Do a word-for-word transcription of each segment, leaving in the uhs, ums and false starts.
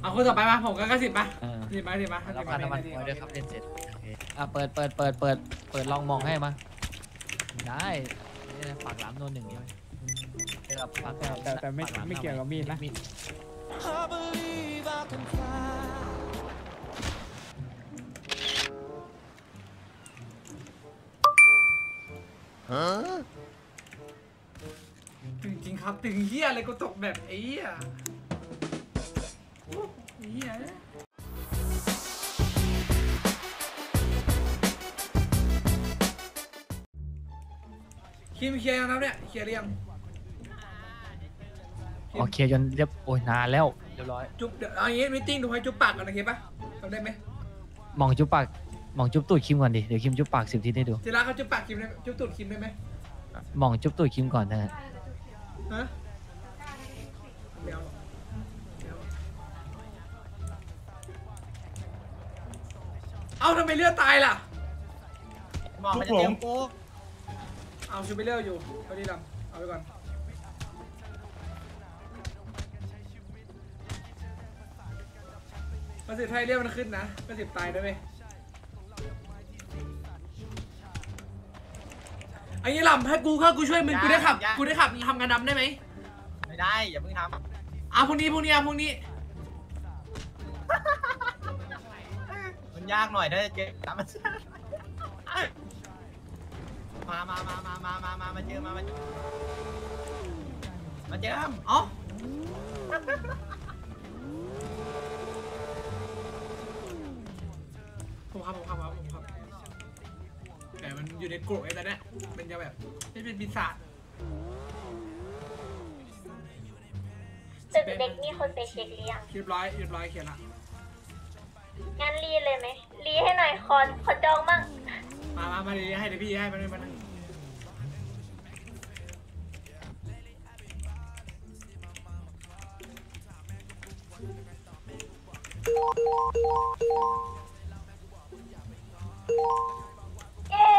เอาคนต่อไปมาผมก็กระสิบมาสิบมาสิบมาเราพันน้ำมันพอยด้วยครับเล่นเสร็จโอเคอ่ะเปิดเปิดเปิดเปิดเปิดลองมองให้มาได้ปากหลามโดนหนึ่งใช่ไหมแต่แต่แต่ไม่ไม่เกี่ยวกับมีดนะฮะตึงจริงครับตึงเหี้ยอะไรก็ตกแบบไอ้เหี้ยเหี้ยคิมเคลียร์ยังนะเนี่ยเคลียร์หรือยังโอเคจนเรียบโอ้ยนานแล้วเรียบร้อยจุ๊บเดี๋ยวเอาอย่างงี้มิทติ้งดูให้จุ๊บปากก่อนนะเคปะทำได้ไหมมองจุ๊บปากมองจุ๊บตูดคิมก่อนดิเดี๋ยวคิมจุ๊บปากสิบทีได้ดูทีละเขาจุ๊บปากคิมได้จุ๊บตูดคิมได้ไหมมองจุ๊บตูดคิมก่อนนะฮะเอาทำไมเลือดตายล่ะมองมันจะเต็มกูเอาชูไปเลือดอยู่เอาดีลำเอาไปก่อนประสิทธิ์ไทยเรียกมันขึ้นนะประสิทธิ์ตายได้ไหมไอ้ยี่ลำให้กูเข้ากูช่วยมึงกูได้ขับกูได้ขับทำงานดำได้ไหมไม่ได้อย่าเพิ่งทำอ่ะพรุ่งนี้พรุ่งนี้อ่ะพรุ่งนี้มันยากหน่อยได้เจ๊ตามมามามามามามามามามาเจอมามามาเจออ๋อผมครับผมครับผมครับแต่มันอยู่ในกลุ่มไอ้แต่เนี่ยมันจะแบบไม่เป็นปีศาจตึกเด็กนี่คนไปเช็คหรือยังเรียบร้อยเรียบร้อยเขียนละงั้นรีเลยไหมรีให้หน่อยคอนคอนจองมั่งมามามาดีให้เดี๋ยวพี่ให้มาเลยมาเลยเย้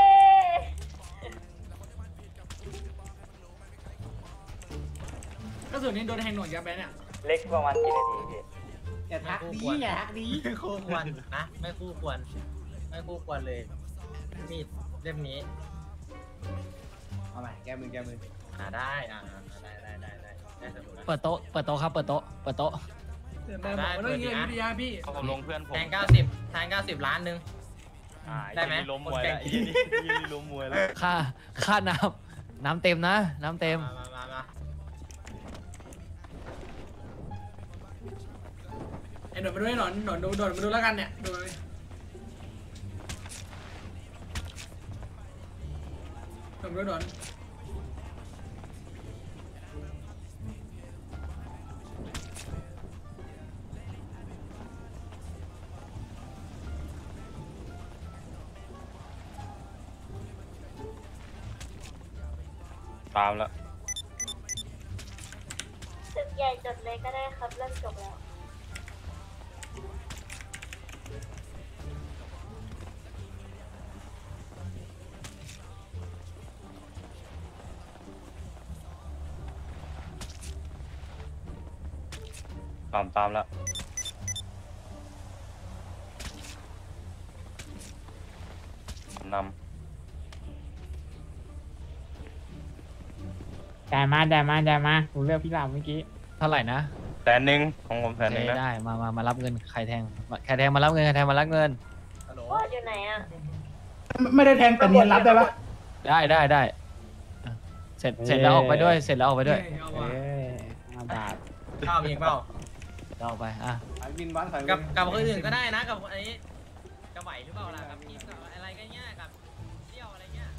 ก็ส่วนนี้โดนแทงหน่วยยับไปเนี่ยเล็กประมาณกี่นาทีพี่อย่าทักดีอย่าทักดีไม่คู่ควรนะไม่คู่ควรไม่คู่ควรเลยมีดเล่มนี้เอาใหม่แก้มือแก้มืออ่าได้อ่าได้ได้ได้ได้ได้สนุกนะเปิดโต๊ะเปิดโต๊ะครับเปิดโต๊ะเปิดโต๊ะได้เปิดดีนะพี่พี่ผมลงเพื่อนผมแทงเก้าสิบแทงเก้าสิบล้านหนึ่งได้ไหมล้มมวยแล้วยี่ล้มมวยแล้วค่าค่าน้ำน้ำเต็มนะน้ำเต็มมามามาไอ้หนอนมาด้วยหนอนหนอนดูหนอนมาดูแล้วกันเนี่ยดูเลยหนอนมาด้วยหนอนตามแล้วตึกใหญ่จดเลยก็ได้ครับเริ่มจบแล้วตามตามแล้วนำจ่ายมาจ่ายมาจ่ายมาผมเลือกพี่ลามเมื่อกี้เท่าไหร่นะแสนหนึ่งของผมแสนหนึ่งนะได้มามามารับเงินใครแทงใครแทงมารับเงินใครแทงมารับเงินบอสอยู่ไหนอ่ะไม่ได้แทงแต่เนียนรับได้ปะได้ได้ได้เสร็จเสร็จแล้วออกไปด้วยเสร็จแล้วออกไปด้วยเออมาบาทข้าวเองเปล่าเราออกไปอ่ะกับกับคนอื่นก็ได้นะกับไอ้กับไหวหรือเปล่าล่ะกับทีมกับอะไรก็เงี้ยกับเที่ยวอะไรเงี้ย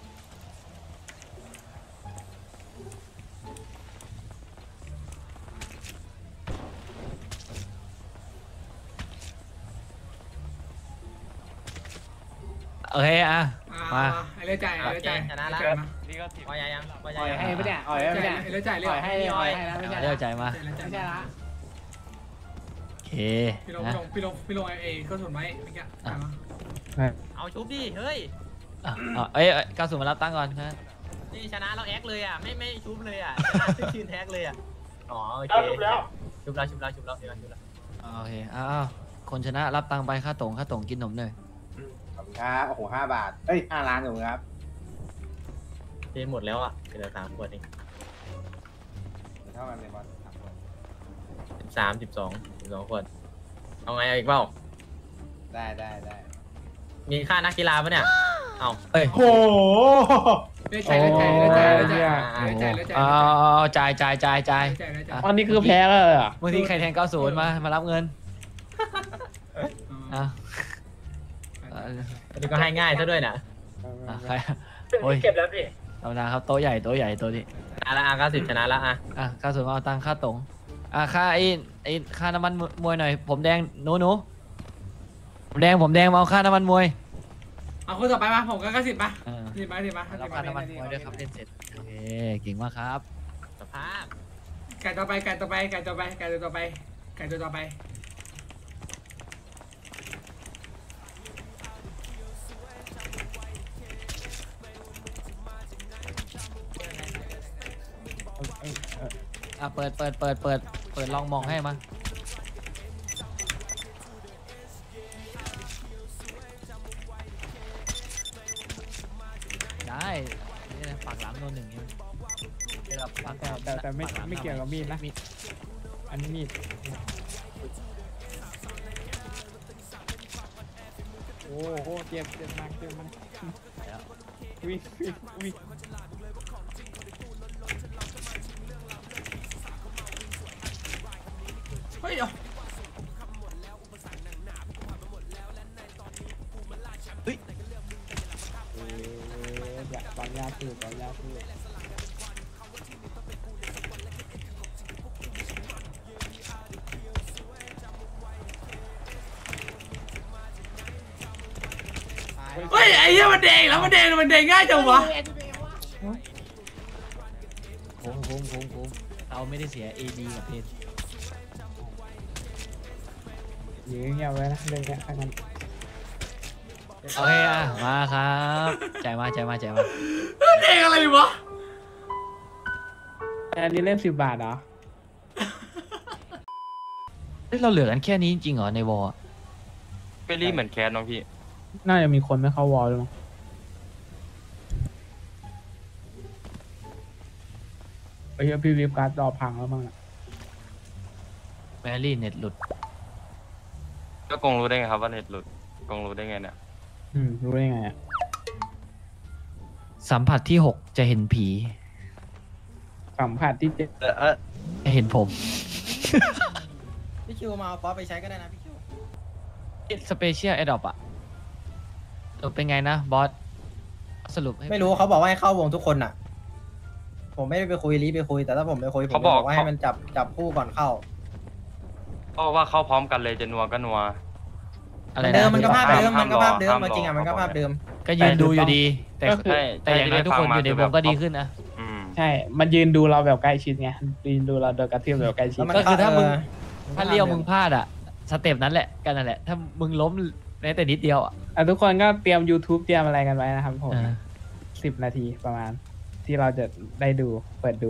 โอเคอ่ะมาไอ้เลือดจ่ายไอ้เลือดจ่ายชนะแล้วนี่ก็สิบอ่อยยังอ่อยให้ไม่ได้อ่อยไม่ได้ไอ้เลือดจ่ายเลือดให้อ่อยให้แล้วไม่ใช่เลือดจ่ายมาไม่ใช่ละโอเคพี่ลงพี่ลงพี่ลงไอ้ก็ส่วนไม้เมื่อกี้เอาชุบดิเฮ้ยอ่ะเอ้ยก้าวสู่มารับตั้งก่อนนะนี่ชนะเราแอคเลยอ่ะไม่ไม่ชุบเลยอ่ะชนะชื่นแท็กเลยอ่ะอ๋อโอเคชุบแล้วชุบแล้วชุบแล้วชุบแล้วเดี๋ยวชุบแล้วโอเคอ้าวคนชนะรับตังค์ไปค่าตรงค่าตรงกินนมเลยขอบคุณครับโอ้โหห้าบาทเอ้ยห้าล้านถูกครับเจ๊หมดแล้วอ่ะเหลือสามขวดเองเท่ากันเลยบอลสิบสามสิบสองสิบสองขวดเอาไงเอาอีกเปล่าได้ได้ได้มีค่านักกีฬาปะเนี่ยเอาเอ้ยโอ้โหได้ใจได้ใจได้ใจได้ใจได้ใจได้ใจอ๋อจ่ายจ่ายจ่ายจ่ายได้ใจได้ใจอันนี้คือแพ้แล้วเหรอบางทีใครแทงเก้าศูนย์มามารับเงินอ่ะเอ่ออันนี้ก็ให้ง่ายซะด้วยนะอ่ะใครโอ้ยเก็บแล้วพี่ธรรมดาครับโต๊ะใหญ่โต๊ะใหญ่โต๊ะนี้ชนะละอ่ะเก้าสิบชนะละอ่ะอ่ะเก้าศูนย์เอาตังค่าตรงอ่ะค่าไอ้ไอ้ค่าน้ำมันมวยหน่อยผมแดงหนูหนูผมแดงผมแดงมาเอาค่าน้ำมันมวยเอาคนต่อไปมาผมก็เก้าสิบมาเออสิบมาสิบมารับค่าน้ำมันมวยด้วยครับเล่นเสร็จโอเคเก่งมากครับสภาพไก่ต่อไปไก่ต่อไปไก่ต่อไปไก่ตัวต่อไปไก่ตัวต่อไปอ่ะเปิดเปิดเปิดเปิดเปิดลองมองให้มาได้นี่นะปากหลังโดนหนึ่งใช่ไหมเดี๋ยวเราปากแต่แต่แต่ไม่ปาหลังไม่เกี่ยวกับมีดนะมีดอันนี้มีดโอ้โหเจ็บเจ็บมากเจ็บมากแล้ววิ่งวิ่งวิ่งเฮ้ยเดี๋ยวเอออยากตอนยาสูบตอนยาสูบเฮ้ยไอ้เหี้ยมันแดงแล้วมันแดงมันแดงง่ายจังวะโค้งโค้งโค้งโค้งเราไม่ได้เสีย เอ ดี กับเพนยื้อเงียบไว้นะเรื่องเนี้ยถ้างั้นโอเคอ่ะมาครับใจายมาใจายมาใจายมาแดงอะไรวะอันนี้เล่นสิบบาทเหรอเฮ้ยเราเหลือกันแค่นี้จริงๆเหรอในวอลเปรี่เหมือนแคสน้องพี่น่าจะมีคนไม่เข้าวอลด้วยมั้งไอ้เหี้ยพี่วิปการ์ดดอพังแล้วมั้งน่ะแมรี่เน็ตหลุดก็กงรู้ได้ไงครับว่าเน็ตหลุดกงรู้ได้ไงเนี่ยอืมรู้ได้ไงอ่ะสัมผัสที่หกจะเห็นผีสัมผัสที่เจ็ดเออเออจะเห็นผมพี่คิวมาเอาป๊อปไปใช้ก็ได้นะพี่คิวสเปเชียลแอดดอปอะสรุปเป็นไงนะบอสสรุปให้ไม่รู้เขาบอกว่าให้เข้าวงทุกคนน่ะ ผมไม่ได้ไปคุยรีบไปคุย แต่ถ้าผมไปคุยผมจะบอกว่าให้มันจับจับคู่ก่อนเข้าเพราะว่าเข้าพร้อมกันเลยจะนัวก็นัวอะไรเดินะมมันก็ภาพเดิมห้ามมันก็ภาพเดิมห้ามรอจริงอ่ะมันก็ห้ามรอภาพเดิมก็ยืนดูอยู่ดี แต่ก็คือใช่แต่อย่างน้อยทุกคนอยู่ในวงก็ดีขึ้นนะอืมใช่ มันยืนดูเราแบบใกล้ชิดไงยืนดูเราโดยกระเทียมแบบใกล้ชิดแล้วมันก็คือถ้ามึงเออถ้าเลี้ยวมึงพลาดอะสเต็ปนั้นแหละกันนั่นแหละ ถ้ามึงล้มแม้แต่นิดเดียวอะอ่ะทุกคนก็เตรียม YouTube เตรียมอะไรกันไว้นะครับผมเออสิบนาทีประมาณ ที่เราจะได้ดูเปิดดู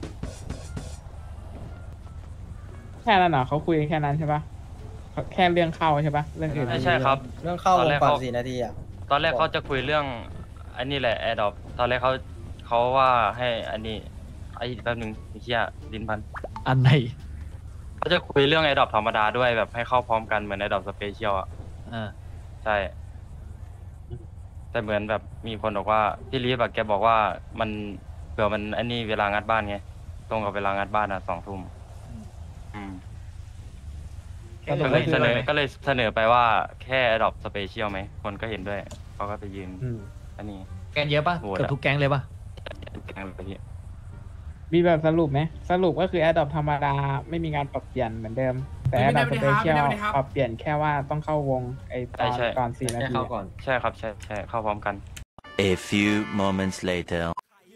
แค่นั้นเหรอเขาคุยกันแค่นั้นใช่ปะแค่เรื่องเข้าใช่ปะเรื่องอื่นไม่ใช่ครับเรื่องเข้าวตอนงแรกก่อนเขาสี่นาทีอ่ะตอนแรกเขาจะคุยเรื่องอันนี้แหละแอร์ดอปตอนแรกเขาเขาว่าให้อันนี้ไอ้แป๊บหนึงไอ้เหี้ยดินพันอันไหนเขาจะคุยเรื่องแอร์ดอปธรรมดาด้วยแบบให้เข้าพร้อมกันเหมือนแอร์ดอปสเปเชียลอ่ะเออใช่ แต่เหมือนแบบมีคนบอกว่าพี่ลีฟอะแกบอกว่ามันเผื่อมันอันนี้เวลางัดบ้านไงตรงกับเวลางัดบ้านอ่ะสองทุ่มอืมสรุก็ปเลก็ยคือเสนอะไรอก็เลยเสนอไปว่าแค่ดรอปสเปเชียลไหมคนก็เห็นด้วยเขาก็ไปยืนอืมอันนี้แกงเยอะปะโหดอะเกือบทุกแก๊งเลยปะแกงไปที่มีแบบสรุปไหมสรุปก็คือ Adopt ธรรมดาไม่มีการปรับเปลี่ยนเหมือนเดิม แต่ Adopt Special ปรับเปลี่ยนแค่ว่าต้องเข้าวงไอตอนก่อนสี่นาแค่ทีเข้าก่อนใช่ครับใช่ใช่เข้าพร้อมกัน A few moments later.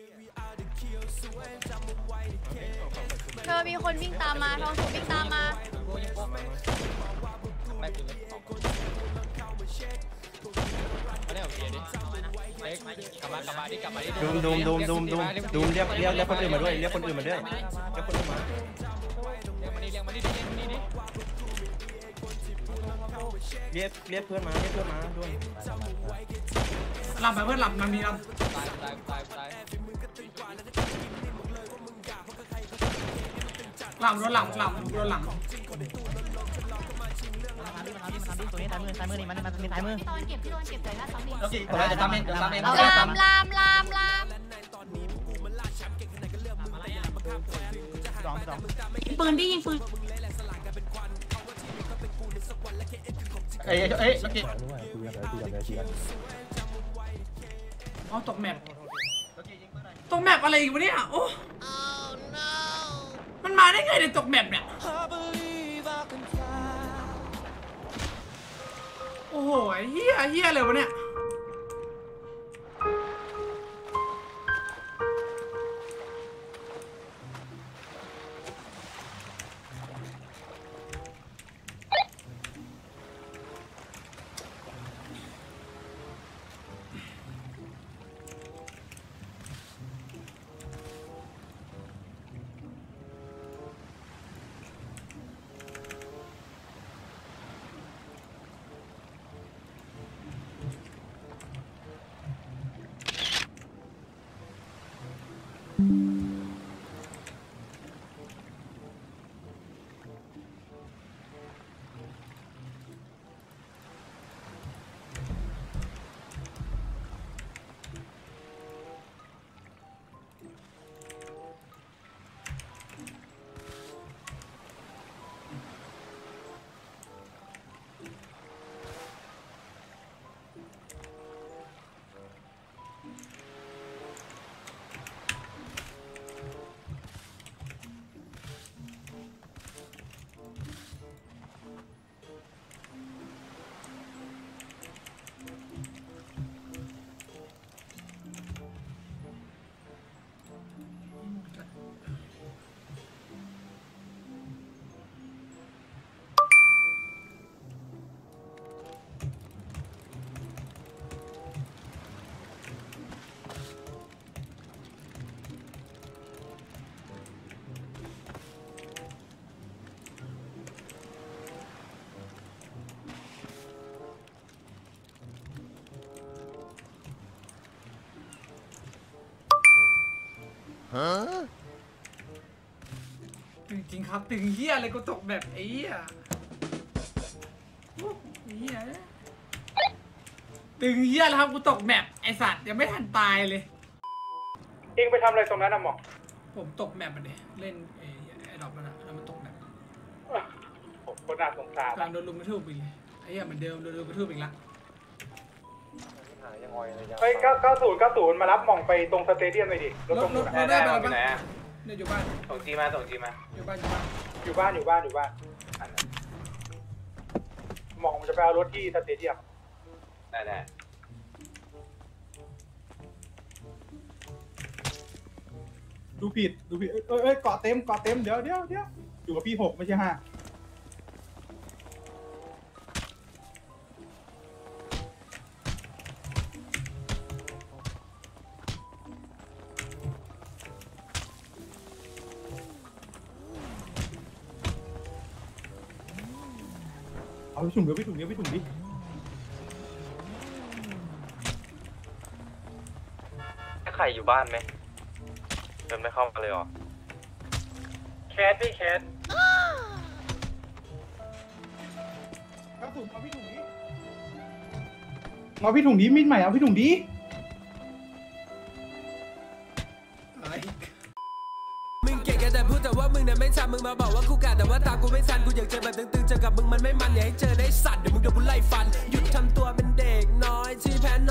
เธอมีคนวิ่งตามมาทองสุกวิ่งตามมาดูมดูมดูมดูมดูมดูมเรียกเรียกเรียกคนอื่นมาด้วยเรียกคนอื่นมาด้วยเรียกคนอื่นมาเรียกเรียกเพื่อนมาเรียกเพื่อนมาด้วยหลับไปเพื่อนหลับมันมีลำหลับโดนหลังหลับโดนหลังตัวนี้ซ้ายมือซ้ายมือนี่มันมันมีซ้ายมือพี่โดนเก็บพี่โดนเก็บเลยนะสองหนึ่งเราจะทำเองจะทำเองลามลามลามลามสองสองปืนที่ยิงปืนเอ้ยเอ้ยอ๋อตกแมปตกแมปอะไรอีกวะเนี่ยโอ้มันมาได้ไงในตกแมปเนี่ยโอ้โหเฮียเฮียเลยวะเนี่ยจริงๆครับตึงเฮียอะไรกูตกแบบไอ้เฮียเฮียตึงเฮียแล้วครับกูตกแมปไอสัตว์ยังไม่ทันตายเลยเองไปทำอะไรตรงนั้นนะหมอผมตกแมปมันเนี่ยเล่นไอ้ไอ้ดอกมันอะแล้วมันตกแมปผมก็น่าสงสารการโดนลุมกระทืบอีกไอ้เหี้ยเหมือนเดิมโดนลุมกระทืบอีกละเฮ้ยเก้าเก้าศูนย์เก้าศูนย์มารับหม่องไปตรงสเตเดียมเลยดิรถรถรถได้ไปไหนอะเนี่ยอยู่บ้านส่งจีมาส่งจีมาอยู่บ้านอยู่บ้านอยู่บ้านอยู่บ้านอยู่บ้านหม่องมันจะไปเอารถที่สเตเดียมได้ได้ดูผิดดูผิดเอ้ยเอ้ยเกาะเต็มเกาะเต็มเดี๋ยวเดี๋ยวเดี๋ยวอยู่กับพี่หกไม่ใช่ห้าเอาไปถุงเดี๋ยวไปถุงเดี๋ยวไปถุงดิใครอยู่บ้านไหมเดินไม่เข้ามาเลยหรอแคสพี่แคสกระสุนเอาพี่ถุงดิเอาพี่ถุงดิมีดใหม่เอาพี่ถุงดิมึงเก่งกันแต่พูดแต่ว่ามึงเนี่ยไม่ทำมึงมาบอกว่ากูกะแต่ว่าตากูไม่ทันกูอยากเจอแบบตึงๆเจอกับมึงมันไม่มันอย่าให้เจอได้สัตว์เดี๋ยวมึงโดนกูไล่ฟันหยุดทำตัวเป็นเด็กน้อยที่แพ้